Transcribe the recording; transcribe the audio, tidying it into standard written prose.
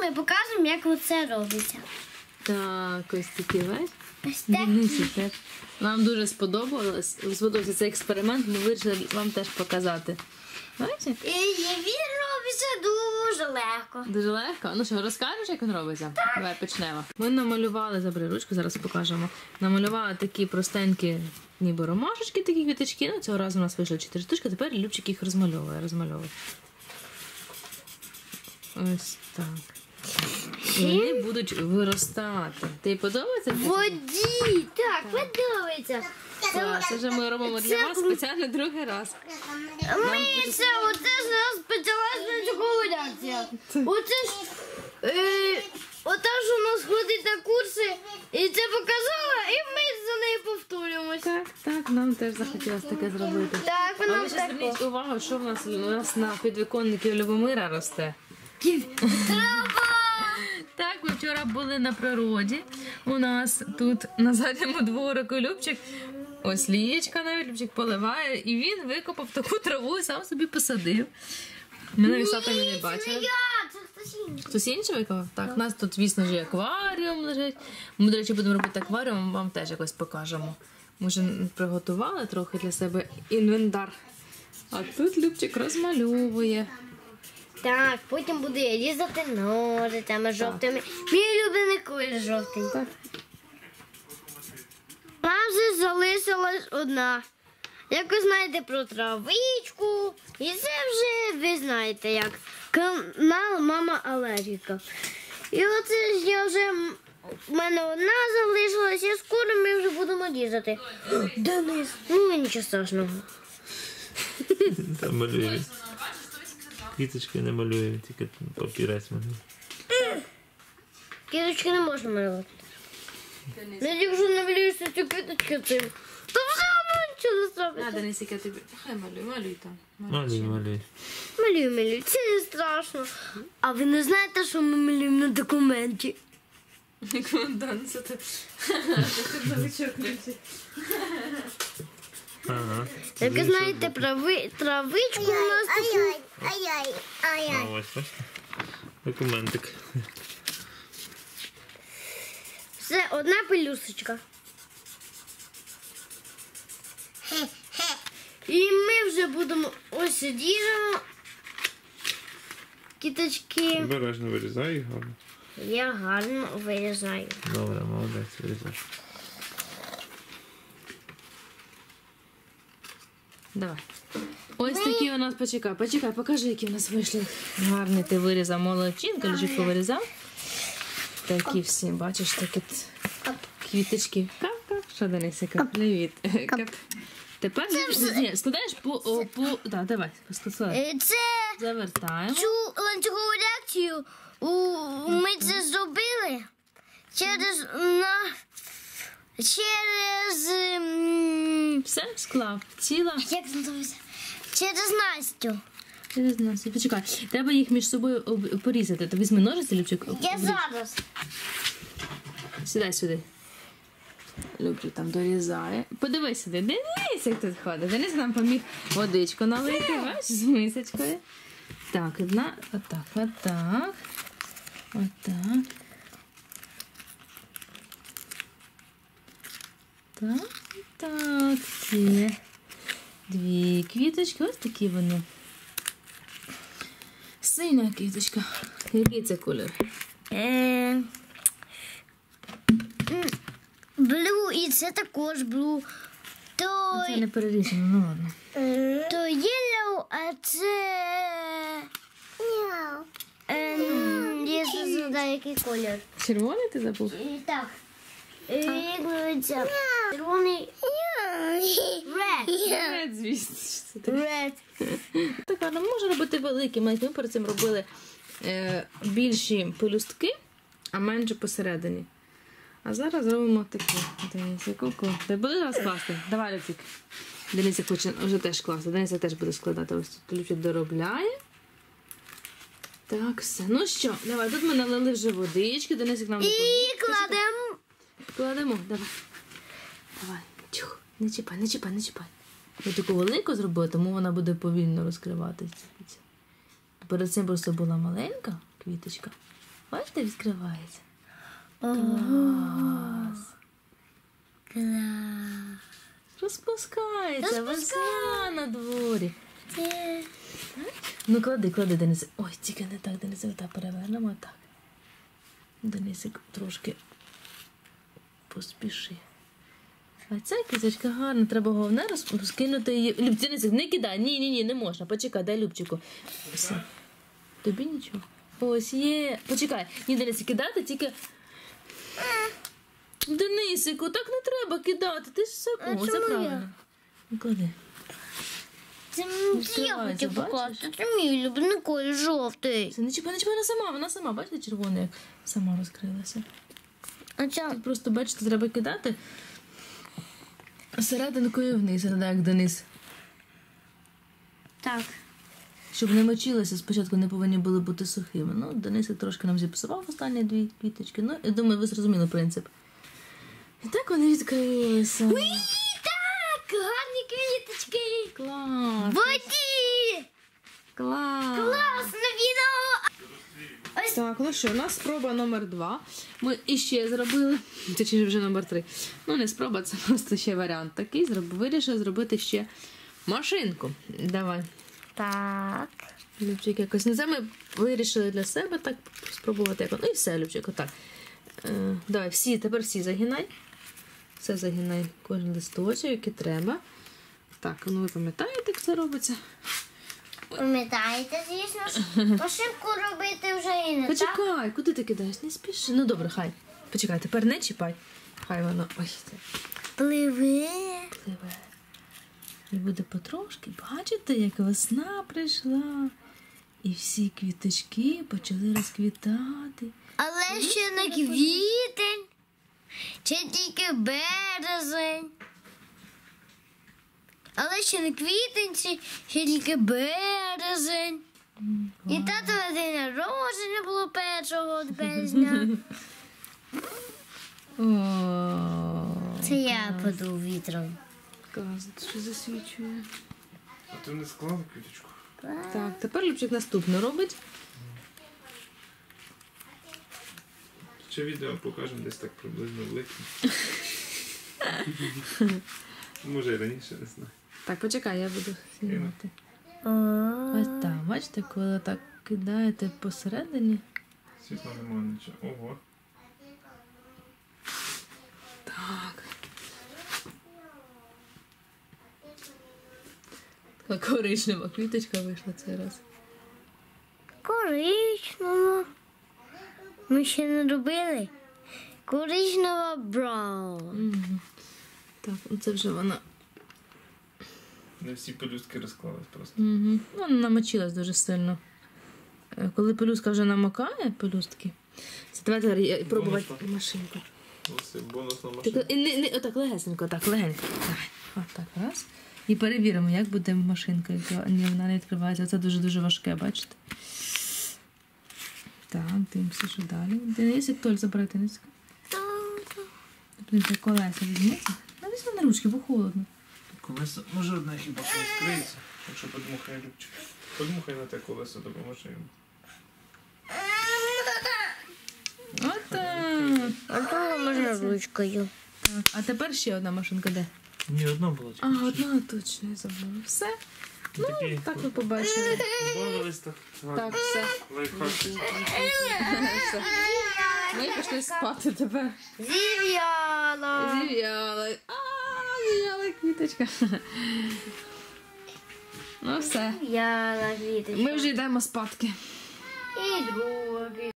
ми покажемо, як оце робиться. Так, ось такі, бачиш? Ось так. Денисі теж. Нам дуже сподобався цей експеримент, ми вирішили вам теж показати. Бачите? І він робиться дуже легко. Дуже легко. Ну що, розкажеш, як він робиться? Так. Давай почнемо. Ми намалювали, забери ручку, зараз покажемо. Намалювали такі простенькі ніби ромашечки, такі квіточки. Ну, цього разу у нас вийшло 4 штучки, тепер Любчик їх розмальовує. Ось так. І вони будуть виростати. Тобі подобається? Воді! Так, подобається. Так, це вже ми робимо для вас спеціально другий раз. Оце ж у нас почалася голодація. Оце ж у нас ходить на курси, і це показала, і ми за нею повторюємося. Так, нам теж захотілося таке зробити. Так, А вона ви ще зверніть увагу, що в нас на підвіконнику Любомира росте. Трава! Так, ми вчора були на природі. У нас тут на задньому дворику Любчик, ось лієчка навіть Любчик поливає, і він викопав таку траву і сам собі посадив. Ми навіть з татом не бачили. Це хтось інший. Хтось інший викопав? Так, у нас тут, звісно ж, і акваріум лежить. Ми, до речі, будемо робити акваріум, вам теж якось покажемо. Ми вже приготували трохи для себе інвентар. А тут Любчик розмальовує. Так, потім буде різати ножицями жовтими. Мій улюблений колір жовтий. Так. Нам вже залишилась одна. Як ви знаєте про травичку, і це вже ви знаєте як. Канал Мама Алергіка. І оце ж я вже, в мене одна залишилась, і скоро ми вже будемо різати. Денис, ну нічого страшного. Там малює. Квіточки не малює, тільки папірець малює. Квіточки не можна малювати. Ну, якщо намалюєшся цю квіточку цим, то все одно нічого не зробиться. А, Денисіка, тобі. Хай малюй там. Малює. Малюй, це не страшно. А ви не знаєте, що ми малюємо на документі? Це ти Ага. Як ви знаєте, травичку у нас таку. А ось, бачите? Документик. Це одна пелюсочка. І ми вже будемо ось ріжемо кіточки. Обережно вирізай їх гарно. Я гарно вирізаю. Добре, молодець, вирізай. Давай. Ось такі у нас, почекай, покажи, які у нас вийшли. Гарні ти вирізав, молодчинка, Любчик вирізав. Такі всі, бачиш, такі квіточки. Кап-кап. Що, Денисика? Привіт. Кап. Тепер складаєш Так, давай, складай. Це Завертаємо. цю ланцюгову реакцію ми це зробили через Все, склав. Ціла. як це називається? Через Настю. Через нас. Почекай, треба їх між собою порізати. То візьми ножиці, Любчик. Я зараз. Сідай сюди. Любчик там дорізає. Подивись сюди. Денис, як тут ходить. Денис нам поміг водичку налити, бачиш, з мисочкою. Так, одна, отак. Так, є. Дві квіточки, ось такі вони. Синя квіточка. Який це колір? Блю, і це також блю. Це не перерізано, ну ладно. То yellow, а це... Я ще згадаю, який колір. Червоний ти забув? Так. Як говориться? Червоний. Red. Звісно, що це таке. Red. Так, ладно, можна робити великі. Ми перед цим робили більші пелюстки, а менше посередині. А зараз робимо такі. Денисі, ку-ку. Ти будеш зараз класти? Давай, Любчик. Денисі хоче вже теж класти. Денисі теж буде складати. Ось тут Любчик доробляє. Так, все. Ну що, давай, тут ми налили вже водички. Денисик нам допоміг. І кладемо. Кладемо, давай. Давай. Чух. Не чіпай. Ми таку велику зробили, тому вона буде повільно розкриватися. Перед цим просто була маленька квіточка. Бачите, відкривається. Клас. Розпускається, весна на дворі. Це... Ну клади, Денисик. Ой, тільки не так, Денисик, так перевернемо, так. Денисик, трошки поспіши. А ця квіточка гарна, треба головне розкинути її. Денисик, не кидай, ні, не можна. Почекай, дай Любчику. Все. Тобі нічого. Ось є. Почекай, ні, Денисик, кидати, тільки... Денисику, так не треба кидати, ти ж все... О, це правильно. Ну, клади. Це я Відкривається, хотів бачиш? покласти. Це мій улюблений колір жовтий. Це не чіпай, вона сама, бачите, червона, як сама розкрилася. А ця... Просто, бачите, треба кидати серединкою вниз, як Денис. Так. Щоб не мочилося, спочатку не повинні були бути сухими. Ну, Денисик трошки нам зіпсував останні 2 квіточки. Ну, я думаю, ви зрозуміли принцип. І так вони відкрилися. Так, гарні квіточки. Клас! Воді! Клас! Класне відео! Так, ну що, у нас спроба номер 2. Ми іще зробили, точніше вже номер 3. Ну, не спроба, це просто ще варіант такий. Вирішили зробити ще машинку. Давай. Так. Любчик якось. Не знаю, ми вирішили для себе так спробувати. Ну і все, Любчик, отак. Давай, тепер всі загинай. Все загинай, кожен листочок, який треба. Так, ну ви пам'ятаєте, як це робиться? Пам'ятаєте, звісно ж, машинку робити вже і не так. Почекай, куди ти кидаєш? Не спіши. Ну добре, хай. Почекай, тепер не чіпай. Хай воно. Ой, це Пливе. пливе. І буде потрошки. Бачите, як весна прийшла. І всі квіточки почали розквітати. Але ще не квітень. Чи тільки березень. Але ще не квітень, ще тільки березень. І татове день народження було 1 березня. О, Це я подув вітром. клас, що засвічує. А ти не склала квіточку? Так, тепер Любчик наступне робить. Ще відео покажемо десь так приблизно в липні. Може і раніше, не знаю. Так, почекай, я буду знімати. О, Ось так, бачите, коли так кидаєте посередині. Світла немає нічого. Ого. Так. Така коричнева квіточка вийшла цей раз. коричнева. Ми ще не робили. Коричнева браун. Угу. Так, це вже вона. Не всі пелюстки розклались просто. Угу. Ну, вона намочилась дуже сильно. Коли пелюстка вже намокає, пелюстки, це давайте пробувати машинку. Ось бонусна Так, машина. отак легесенько, так, легенько. Давай. Отак, раз. І перевіримо, як буде машинка. Ні, вона не відкривається. Це дуже-дуже важке, бачите? Так, дивимося, що далі. Денисик, Толь, забирай Денисика. Тобто колеса візьміться. Візьми на ручки, бо холодно. Колесо, може одне хіба що відкриється, якщо подмухає Любчик. Подмухай на те колесо, допоможе йому. Отак. А то можна ручкою. Так, а тепер ще одна машинка де? Ні, одна була А, одна точно, я забула. Все. Ну, так ви побачили. Бавились так. Так, все. Лайфхак. Все. Ми пішли спати тепер. Зів'яла. Зів'яла. Зів'яла квіточка. Ну все. Зів'яла квіточка. Ми вже йдемо спадки. І другі.